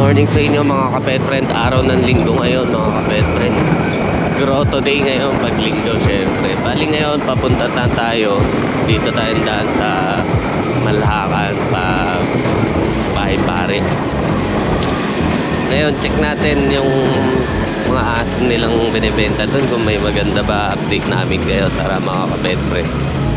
morning sa inyo mga ka-pet friend. Araw ng linggo ngayon mga ka-pet friend. Grotto day ngayon pag linggo syempre. Bali ngayon papunta na tayo. Dito tayo daan sa Malhakan pa Bahay Pare. Ngayon check natin yung mga aso nilang binibenta doon. Kung may maganda ba, update namin kayo. Tara mga ka-pet friend.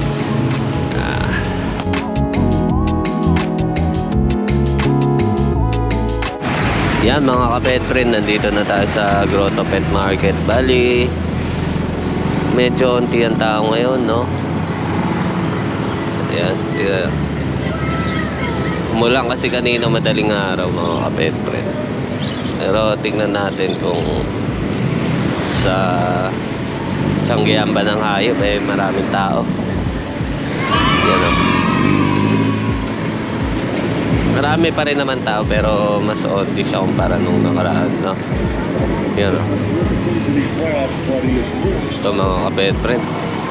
Yan mga ka-pet friend, nandito na tayo sa Grotto Pet Market. Bali medyo unti ang tao ngayon, no? Ayan, yeah. Umulan kasi kanina madaling araw mga ka-pet friend. Pero tingnan natin kung sa Tianggian ba ng hayop maraming tao. Yan o. Marami pa rin naman tao pero mas onti siya kumpara nung nakaraan, no? Yan o. Ito mga ka-pet friend.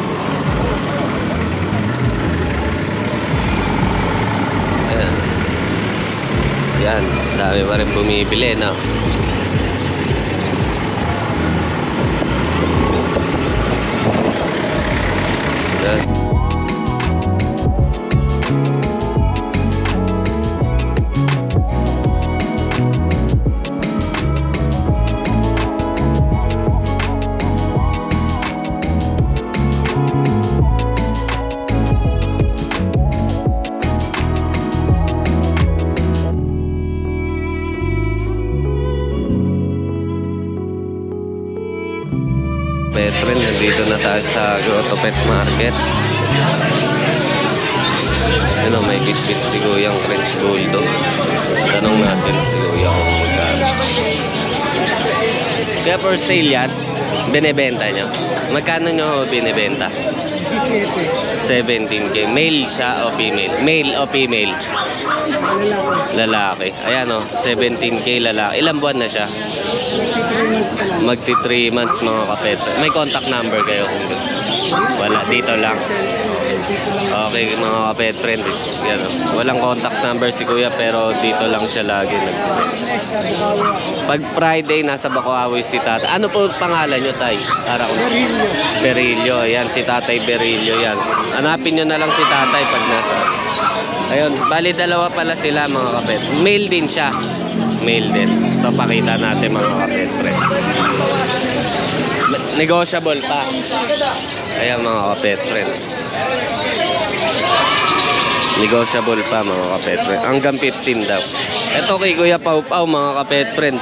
Ayan. Yan, dami pa rin bumibili, no? Yan. Pet friend, nandito na tayo sa Grotto Pet Market. Ano, may bit-bit si Kuyang French Bulldog. Tanong natin si Kuya kung magkano. Kaya for sale yan, binibenta nyo? Magkano nyo binibenta? 17K. Male siya o female? Male o female? Lalaki. Ayan o, 17K lalaki. Ilang buwan na siya? Magti 3 months mga ka-pet. May contact number kayo kung gusto? Wala, dito lang. Okay mga ka-pet friend. Yan o. Walang contact number si Kuya pero dito lang siya lagi. Pag Friday nasa Bacoawi si Tata. Ano po pangalan nyo, Tay? Para ko. Berillo. Yan si Tatay Berillo yan. Hanapin nyo na lang si Tatay pag nasa. Ayun, bali dalawa pala sila mga ka-pet. Male din siya. Male din. So pakita natin mga ka-pet friend. Negotiable pa. Ayan mga ka-pet friend. Negotiable pa mga ka-pet friend. Hanggang 15 daw. Ito kay Kuya Pau Pau mga ka-pet friend.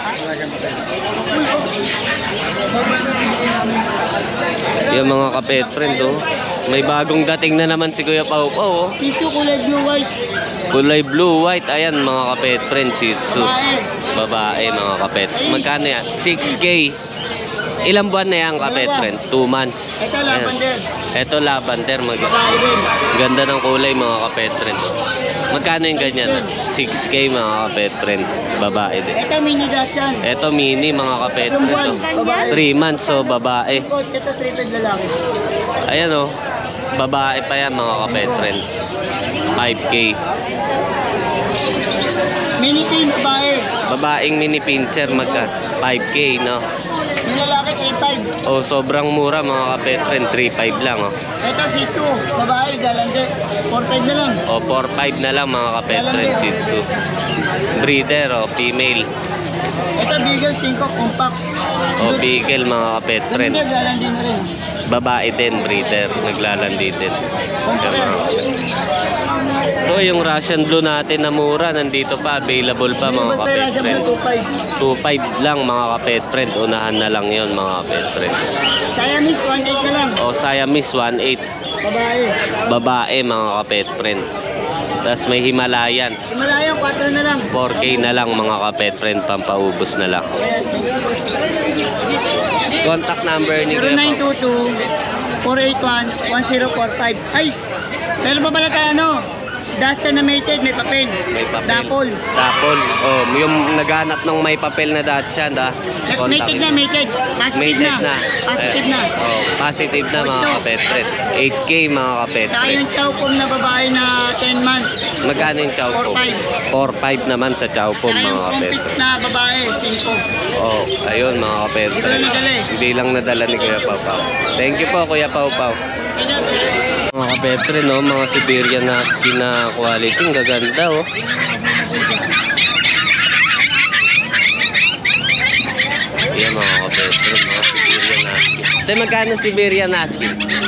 Yung mga ka-pet friend oh. May bagong dating na naman si Kuya Pau Pau oh. Shih Tzu kulay blue white. Kulay blue white. Ayan mga ka-pet friend, Shih Tzu. Babae mga ka-pet. Magkano yan? 6K. Ilang buwan na yan ka-pet friend? 2 months. Ito lavender. Ito lavender. Babae din. Ganda ng kulay mga ka-pet friend. Magkano yung ganyan? 6K mga ka-pet friend. Babae din. Ito mini Dachshund. Ito mini mga ka-pet friend. 3 months so babae. Ito treated lalaki. Ayan o. Babae pa yan mga ka-pet friend. 5K. Mini pin babae. Babaeng mini pincher magka 5K no. Yung lalaki 3.5. Oh, sobrang mura mga ka-pet friend. 3.5 lang oh. Ito Shih Tzu babae galante. 4.5 na lang. O 4.5 na lang mga ka-pet friend. Shih Tzu. Breeder o female. Ito Beagle 5 compact. O beagle mga ka-pet friend. Galante galante na rin. Babae din, breeder, naglalandi din. So yung Russian Blue natin na mura, nandito pa, available pa mga ka-pet friend. 2.5 lang mga ka-pet friend. Unahan na lang yon mga ka-pet friend. Siamese 1.8 na lang. O Siamese 1.8. Babae. Babae mga ka-pet friend. Tapos may Himalayan. Himalayan 4 na lang. 4K na lang mga ka-pet friend, pampaubos na lang. Contact number ni Kuya Pau. 0922-481-1045. Ay! Meron pa pala tayo ano? Dachshund na mated, may papel. May papel. Dapol. Dapol. Oh, yung naghanap ng may papel na Dachshund ha. Mated na, mated. Positive Mated na. Positive na. Oh, positive na mga kapet friend. 8K mga kapet Saka friend. yung chow pom na babae na 10 months. Magkano yung chow po? 4-5 naman sa chow po Saka mga yung kapet. complex na babae, 5. Oh, ayun mga kapet Hindi ko friend. lang nadala eh. Hindi lang nadala ni Kuya Pau Pau. Thank you po Kuya Pau Pau. Mga kapet friend, no? Mga Siberian Husky na quality. Ang gaganda oh. Ayan mga kapet friend, mga Siberian Husky. Tay, magkano Siberian Husky?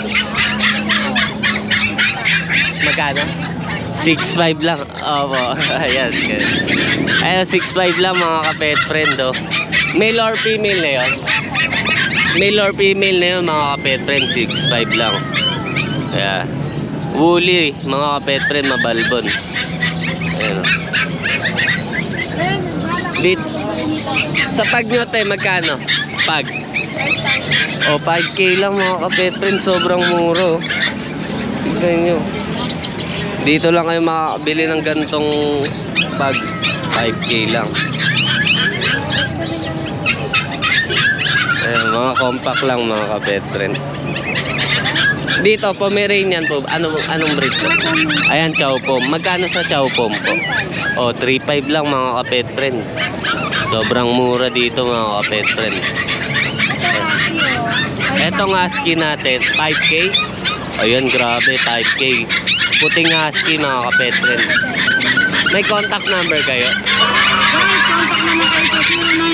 Magkano? 6'5 lang. Opo. Ayan. Ayan, 6'5 lang mga kapet friend oh. Male or female na yun? Male or female na yun mga kapet friend, 6'5 lang. Ayan. Woolly, mga kapet friend, mabalbon. Ayan o. Dito. Sa pag nyo tayo, magkano? Pag? O, 5K lang mga kapet friend, sobrang muro. Tignan nyo. Dito lang kayo makakabili ng gantong pag 5K lang. Ayan, mga compact lang mga kapet friend. Dito, Pomeranian po. Anong breed po? Ayan, Chow Pom. Magkano sa Chow Pom po? O, 3.5 lang mga kapet friend. Sobrang mura dito mga kapet friend. Etong husky natin, 5K. Ayun, grabe, 5K. Puting husky mga kapet friend. May contact number kayo? Guys, contact naman kayo sa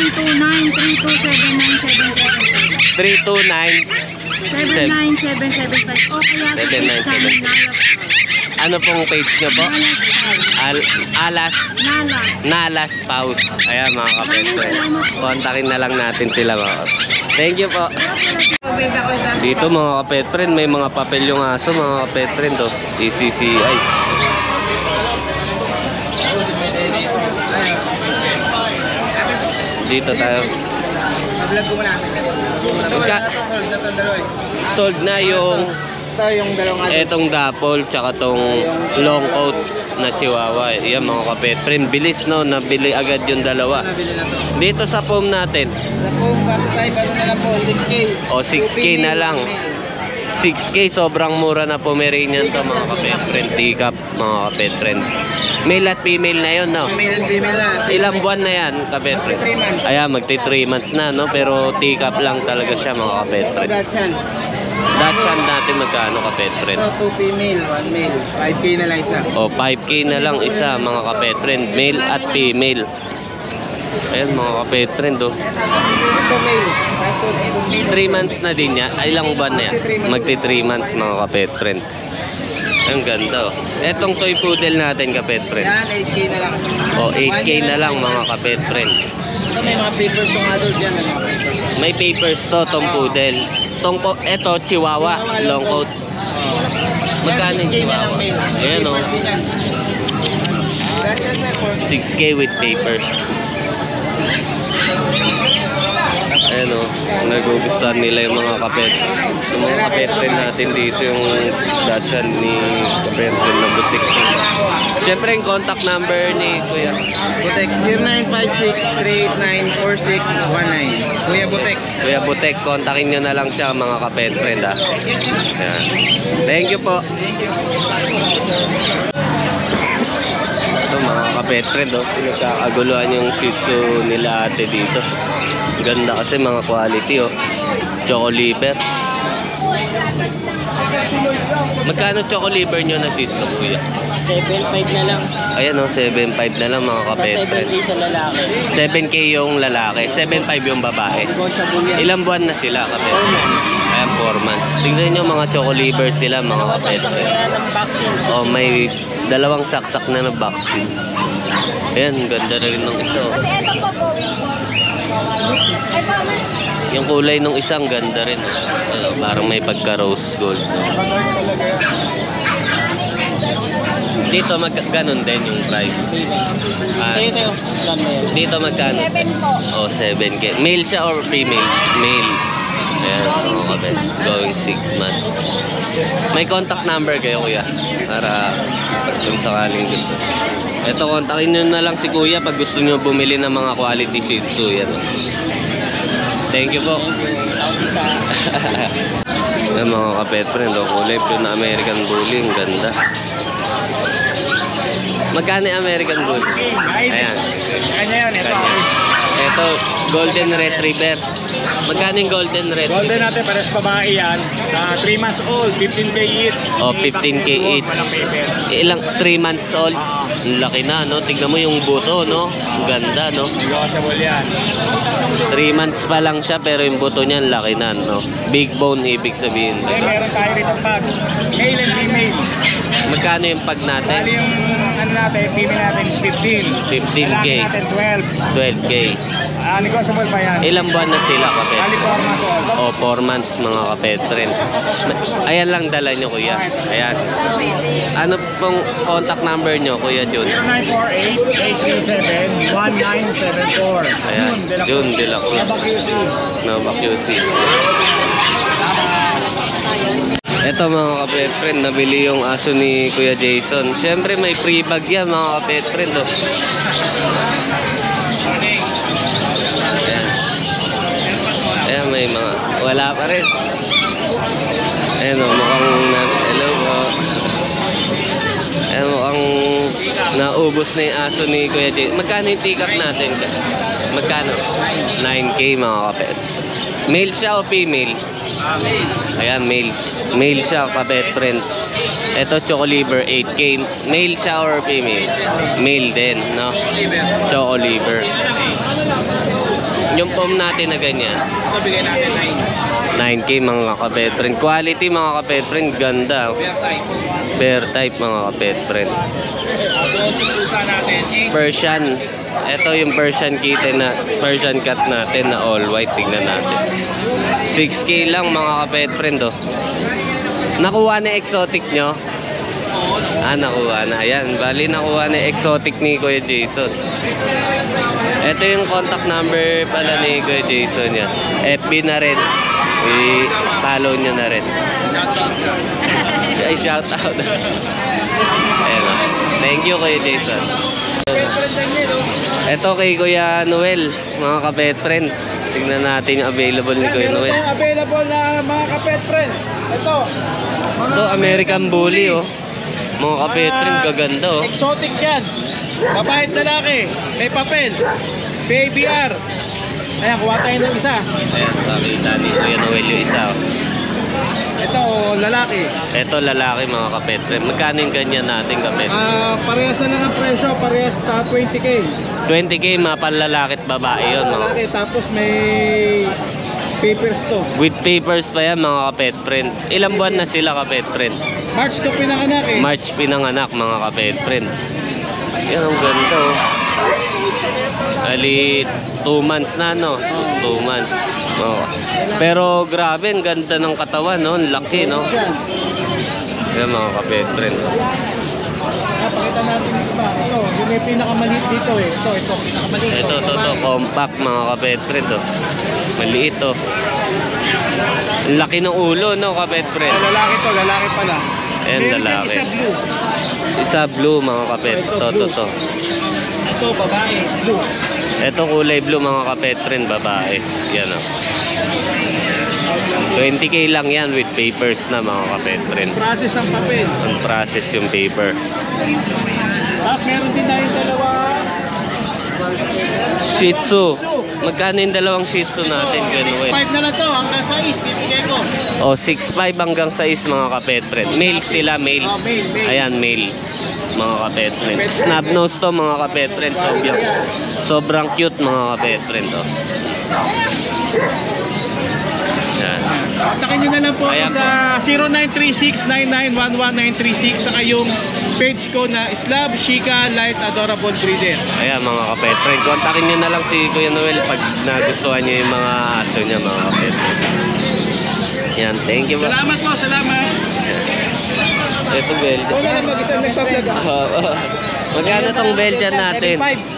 0929-3279777. 329. 79775 o kaya sa page namin Nalas. Ano pong page nyo po? Nalas. Nalas Paus. Ayan mga kapet friend. Kontakin na lang natin sila mga kapet. Thank you po. Dito mga kapet friend, may mga papel yung aso mga kapet friend oh. ECCI. Dito tayo. Sold na yung etong dapol tsaka tong long coat na chihuahua. Yan mga kapet friend, bilis no, nabili agad yung dalawa. Dito sa foam natin. Sa foam box type, ano na lang po, 6K. O 6K na lang. 6K, sobrang mura na Pomeranian to mga kapet friend. Teacup mga kapet friend. Male at female na yun, no? Female and female na. Ilang buwan na yan, kapet friend? 3 months. Ayan, magti 3 months na, no? Pero teacup lang talaga siya mga kapet friend. Dachshund. Dachshund natin magkano kapet friend? So, 2 female, 1 male. 5K na lang isa. O 5K na lang isa mga kapet friend. Male at female. Ayan mga kapet friend, oh. Ito male. Last 2 male. 3 months na din yan. Ay, ilang buwan na yan? Magti 3 months mga kapet friend. Ang ganda oh. Etong toy poodle natin kapet friend. Yan, 8K na lang. O 8K na lang mga kapet friend. Ito may mga papers tong adult dyan. May mga papers. May papers to, tong poodle. Eto, chihuahua, long coat. Magkano yung 6K na lang chihuahua? male. Ayan o. Papers din yan. Dachshund sir, 6K with papers. Ayan o. Nagugustuhan nila yung mga kapet. Yung mga kapet rin natin dito, yung Dachshund ni kapet rin na butik. Siyempre yung contact number ni Kuya. Butek, 0956-389-4619. Kuya Butek. Kuya Butek, kontakin nyo na lang siya mga kapet friend ha. Ayan. Thank you po. Ito mga kapet friend oh. Pinagkakaguluhan yung Shih Tzu nila ate dito. Ganda kasi mga quality oh. Choco liver. Magkano choco liver nyo na Shih Tzu kuya? 7.5 na lang. Ayan oh, 7.5 na lang mga kapet friend. 7K sa lalaki. 7K yung lalaki, 7.5 yung babae. Negotiable yan. Ilang buwan na sila kapet? Ayan, 4 months. Tingnan nyo mga choco liver sila mga kapet. Kaya ng vaccine. Oh, may dalawang saksak na vaccine. Ayan, ganda rin ng isa. Oh. Kasi ito po going. Ay, Thomas. Yung kulay ng isang ganda rin. Oh. Parang may pagka-rose gold. Dito ganon din yung price. Sa'yo. Plan mo yan. Dito magkano? 7 po. Oh, 7K. Male siya or female? Male. Ayan, mga kapet. Going 6 months. May contact number kayo, kuya? Para kung sakaling gusto. Ito, kontakin nyo na lang si kuya pag gusto nyo bumili ng mga quality Shih Tzu. Yan. Thank you po. Ayan, mga kapet friend. Kulay blue na American Bully. Ang ganda. Magkano yung American Bully? Ayan. Kanya yun, ito. Ito, Golden Retriever. Magkano yung Golden Retriever? Golden natin, pares babae yan. 3 months old, 15K each. Oh, 15K each. Walang paper. Ilang 3 months old? Ang laki na, no? Tignan mo yung buto, no? Ang ganda, no? Negotiable yan. 3 months pa lang siya, pero yung buto niya, ang laki na, no? Big bone, ibig sabihin. Eh, meron tayo rito pag male and female. Magkano yung pag natin? Bali yung ano natin, female natin 15. 15K. Lalaki natin 12. 12K. Negotiable pa yan. Ilang buwan na sila, kapet? Bali 4 months old. O, 4 months, mga kapet rin. Ayan lang dala nyo, kuya. Ayan. Ano pong contact number nyo, Kuya Jun? 0948-837-1974. Ayan, Jun de la Cruz. Nova QC. Ito mga kapet friend, nabili yung aso ni Kuya Jason. Siyempre may free bag yan mga kapet friend. Oh. Ayan. Ayan, may mga wala pa rin. Ayan o, mukhang hello po. Ayan, mukhang naubos na yung aso ni Kuya Jason. Magkano yung tikak natin? Magkano? 9K mga kapet. Male siya o female? Ayan, male. Male siya, kapet friend. Ito, Choco Liver, 8K. Male siya or female? Male din, no? Choco Liver. Yung pom natin na ganyan. Ito bigay natin 9K mga kapet friend. Quality mga kapet friend, ganda. Bear type mga kapet friend. pusa natin. Persian. Ito yung Persian kitten na Persian cat natin na all white. Tignan natin. 6K lang mga kapet friend, oh. Nakuha na exotic nyo? Nakuha na. Ayan, bali nakuha na exotic ni Kuya Jason. Ito yung contact number pala ni Kuya Jason niya. FB na rin. I-follow nyo na rin. Ay, shout out. Ayan, oh. Thank you Kuya Jason. Ito kay Kuya Noel, mga kapet friend. Tingnan natin yung available ni Kuya Noel. Available na mga kapet friend. Ito. Ito, American Bully, oh. Mga kapet friend, gaganda, oh. Exotic yan. Babae at lalaki. May papel. PABR. Ayan, kuha tayo ng isa. Ayan, nakita ni Kuya Noel yung isa, oh. Ito, lalaki. Ito, lalaki, mga kapet friend. Magkano yung ganyan natin, kapet? Parehas na lang ang presyo. Parehas 20K. 20K, mga panlalaki at babae yun, mga. Lalaki. Tapos may papers to. With papers pa yan, mga kapet friend. Ilang buwan na sila, kapet friend? March to pinanganak eh. March pinanganak, mga kapet friend. Yan, ang ganda, oh. Ali, 2 months na, no? 2 months. Oh. Pero grabe, ang ganda ng katawan, no? Ang laki, no? Yan, mga kapet friend. Pakita natin ito ba? Ito, yung may pinakamaliit dito eh. Ito, pinakamaliit. Ito, compact, mga kapet friend, oh. Maliit, oh. Ang laki ng ulo, no, kapet friend? Lalaki pala. Ayan, Meron lalaki. Isa blue. Isa blue, mga kapet. Ito. Ito, babae, blue. Ito, kulay blue, mga kapet friend, babae. Yan, oh. 20K lang yan with papers na, mga kapet friend. Process ang papel. Ang process yung paper. Tapos meron din tayong dalawa. Shih Tzu. Magkano yung dalawang Shih Tzu natin? Ganun, 6'5 na lang to, hanggang sa is, bibigay ko. O, 6'5 hanggang 6 mga kapet friend. Male sila, male. Male. Ayan, male. Mga kapet friend. Snub nose to, mga kapet friend. Sobrang cute, mga kapet friend. Oh. Yan. Kontakin nyo na lang po ako Ayan sa 0936-9911936 saka yung page ko na Slav Shika Light Adorable Breeder. Ayan, mga kapet friend. Kontakin nyo na lang si Kuya Noel pag nagustuhan nyo yung mga aso niya, mga kapet friend. Yan, thank you. Salamat po, salamat. Ito, Belgian. Huwag na lang mag-isang nagpa-vlog ako. Magkano tong Belgian natin? 7.5.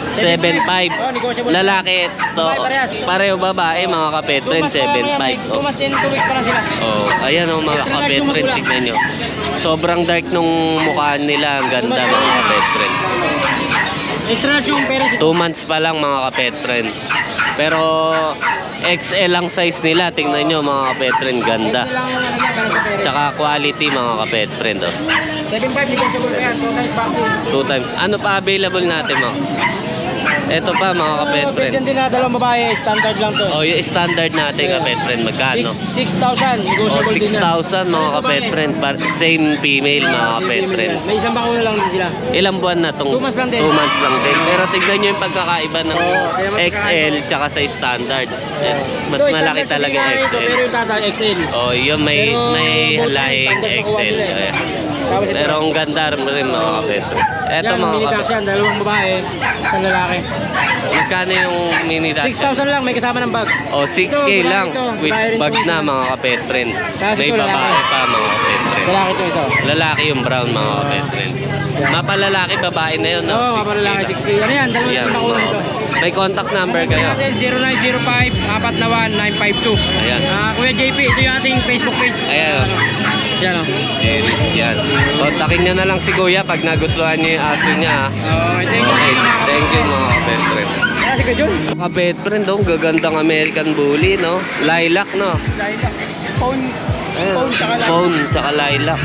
7.5. Oh, negotiable. Lalaki to. Parehas. Pareho babae mga kapet friend, 7.5. 2 months and 2 weeks pa lang sila. Oh, ayan oh mga kapet friend, tignan nyo. Sobrang dark nung mukha nila, ang ganda mga kapet friend. Extra large yung parents. 2 months pa lang mga kapet friend. Pero XL ang size nila, tingnan nyo mga kapet friend, ganda. Tsaka quality mga kapet friend oh. 7.5 negotiable pa yan. 2 times vaccine. 2 times. Ano pa available natin mo? Ito pa mga kapet friend. Pwede din na dalawang babae, standard lang to. Oh, yung standard natin kapet friend, magkano? 6,000 Oh, negotiable din na. 6,000 mga kapet friend. Same female mga kapet friend. May isang bakuna lang din sila. Ilang buwan na tong 2 months lang din. 2 months lang din. Pero tignan nyo yung pagkakaiba ng Oo, kaya mas XL tsaka sa standard. Mas Ito, malaki standard talaga sila yung ito, XL. Pero yung tata, XL. Oh, yun may Pero, lahing standard nakuha XL. nila eh. Ayan. Tapos ito. Pero ang ganda rin mga kapet friend. Eto Yan, mga mini kapet. tax yan, dalawang babae, isang lalaki. Magkano yung mini dash? 6,000 lang, may kasama ng bag. Oh, 6K Ito, lang ito, with babae rin bag to, na isa. mga kapet friend. Tapos May ito, babae lalaki. pa mga kapet friend. Lalaki to ito. Lalaki yung brown mga kapet friend. Mapalalaki babae na yun, no? Oo, mapalalaki 6K 6K. Ano yan, dalawang yan. isang bakuna Oo. ito. May contact number kayo. Natin 0905-491-952. Ayan. Kuya JP, ito yung ating Facebook page. Ayan. Yan o. Yan. Kontakin nyo na lang si Kuya pag nagustuhan nyo yung aso niya. Thank you. Okay. Thank you mga kapet friend. Kasi ka John. Kapet friend, oh, gagandang American Bully, no? Lilac, no? Phone. Ayan. Phone tsaka lilac. Phone tsaka lilac.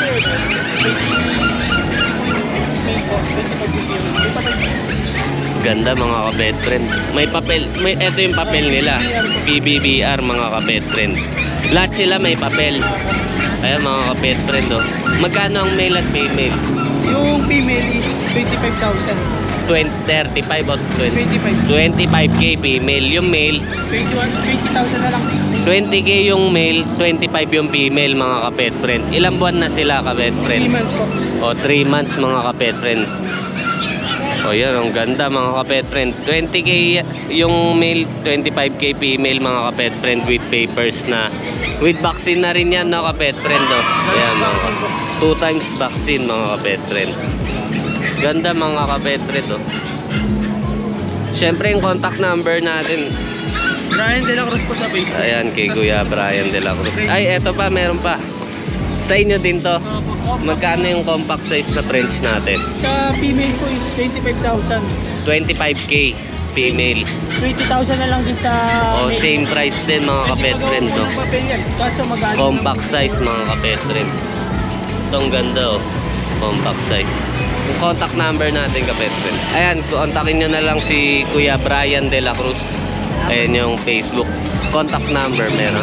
Ganda mga kapet friend. May papel, ito yung papel nila. PBBR mga kapet friend. Lahat sila may papel. Ayan mga kapet friend, oh. Magkano ang male at female? Yung female is 25,000. 35 o 20? 25. 25k female. Yung male, 20,000 na lang. 20k yung male, 25 yung female mga kapet friend. Ilang buwan na sila kapet 3 friend? months po. O 3 months mga kapet friend. O yan, ang ganda mga kapet friend. 20k yung male, 25k female mga kapet friend with papers na. With vaccine na rin yan no kapet friend. O. Ayan mga 2 times vaccine mga kapet friend. Ganda mga kapet friend. O. Siyempre yung contact number natin. Brian De La Cruz po sa Facebook. Ayan kay Kuya Brian De La Cruz. Ay eto pa, meron pa. Sa inyo din to. Magkano yung compact size na French natin? Sa female ko is 25,000. 25k female. 20,000 na lang din sa... O same price din mga kapet friend to. Papel yan. Kaso magano. Compact size mga kapet friend. Itong ganda oh. Compact size. Yung contact number natin kapet friend. Ayan, kontakin nyo na lang si Kuya Brian De La Cruz. Ayan yung Facebook. Contact number meron.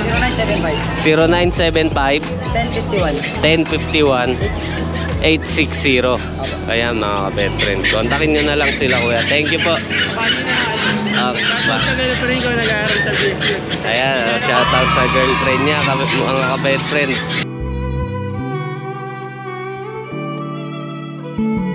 0975 0975 1051 1051 860. Ayan mga kapet friend. Kontakin nyo na lang sila kuya. Thank you po. Sa girlfriend ko nag-aaral sa BSU. Ayan, shoutout sa girlfriend niya, mga kapet friend.